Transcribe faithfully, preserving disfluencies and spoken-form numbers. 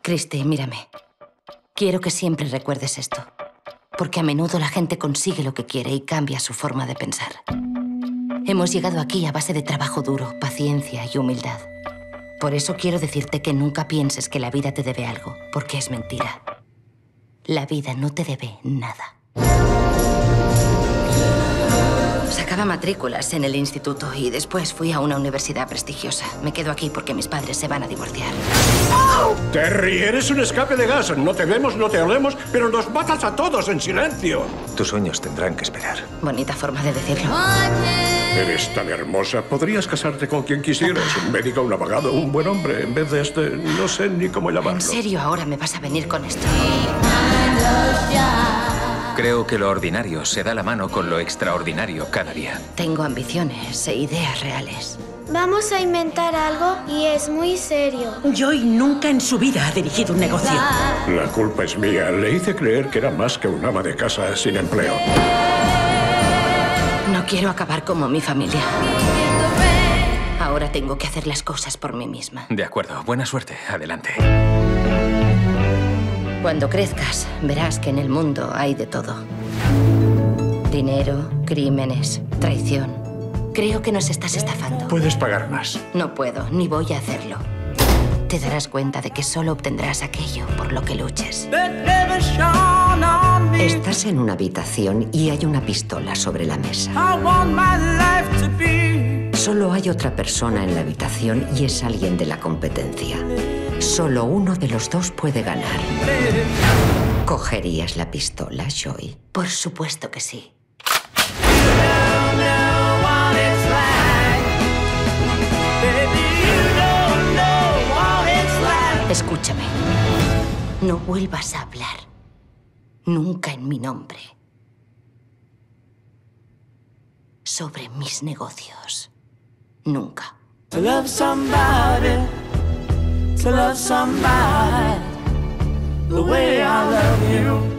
Christy, mírame. Quiero que siempre recuerdes esto. Porque a menudo la gente consigue lo que quiere y cambia su forma de pensar. Hemos llegado aquí a base de trabajo duro, paciencia y humildad. Por eso quiero decirte que nunca pienses que la vida te debe algo, porque es mentira. La vida no te debe nada. Sacaba matrículas en el instituto y después fui a una universidad prestigiosa. Me quedo aquí porque mis padres se van a divorciar. Terry, eres un escape de gas. No te vemos, no te olemos, pero nos matas a todos en silencio. Tus sueños tendrán que esperar. Bonita forma de decirlo. Eres tan hermosa. Podrías casarte con quien quisieras. Un médico, un abogado, un buen hombre. En vez de este, no sé ni cómo llamarlo. ¿En serio ahora me vas a venir con esto? Creo que lo ordinario se da la mano con lo extraordinario cada día. Tengo ambiciones e ideas reales. Vamos a inventar algo y es muy serio. Joy nunca en su vida ha dirigido un negocio. La culpa es mía. Le hice creer que era más que un ama de casa sin empleo. No quiero acabar como mi familia. Ahora tengo que hacer las cosas por mí misma. De acuerdo. Buena suerte. Adelante. Cuando crezcas, verás que en el mundo hay de todo. Dinero, crímenes, traición. Creo que nos estás estafando. Puedes pagar más. No puedo, ni voy a hacerlo. Te darás cuenta de que solo obtendrás aquello por lo que luches. Estás en una habitación y hay una pistola sobre la mesa. Solo hay otra persona en la habitación y es alguien de la competencia. Solo uno de los dos puede ganar. ¿Cogerías la pistola, Joy? Por supuesto que sí. Escúchame. No vuelvas a hablar. Nunca en mi nombre. Sobre mis negocios. Nunca. To love somebody, to love somebody the way I love you.